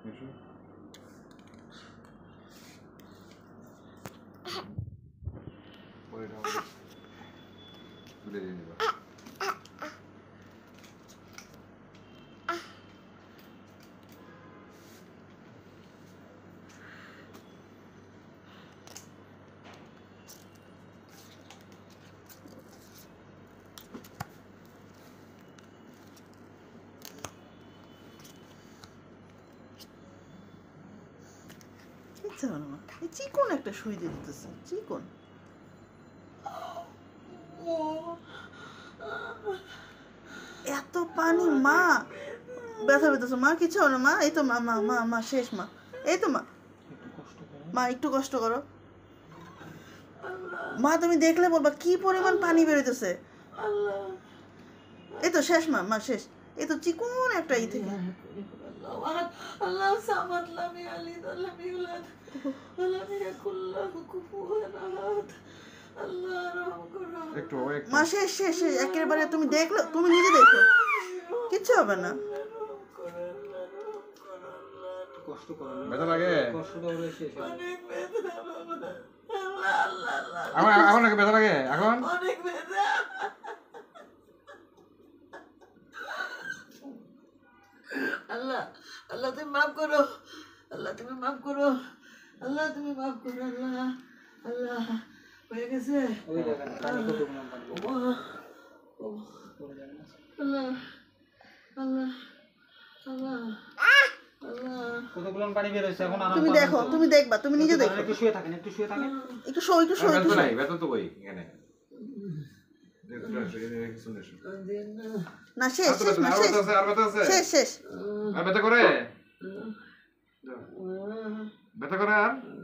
চিকন একটা সুই দিয়ে দিতেছে, চিকন। এত পানি মা, ব্যথা পেতেছে মা, কিছু হবে না মা, এই তো মা মা মা মা শেষ মা, এই তো মা মা একটু কষ্ট করো মা, তুমি দেখলে বলবা কি পরিমাণ পানি বেরোতেছে। এই তো শেষ মা, মা শেষ, এই তো চিকন একটা ই থেকে। মা শেষ শেষ শেষ একেবারে, তুমি দেখলো, তুমি নিজে দেখো, কিচ্ছু হবে না। ব্যথা লাগে? এখন নাকি ব্যথা লাগে? এখন আল্লাহ আল্লাহ তুমি মাফ করো, আল্লাহ তুমি মাফ করো, আল্লাহ তুমি মাফ করো, আল্লাহ আল্লাহ হয়ে গেছে। আল্লাহ আল্লাহ আল্লাহ কতগুলো পানি বের হইছে এখন। তুমি দেখো, তুমি দেখবা, তুমি নিজে দেখো। একটু শুয়ে থাকেন, একটু শুয়ে থাকেন, একটু শো, একটু শো, একটু নাই ব্যথা তো কই এখানে না শেষ শেষ না শেষ শেষ শেষ আর ব্যথা করে, ব্যথা করে আর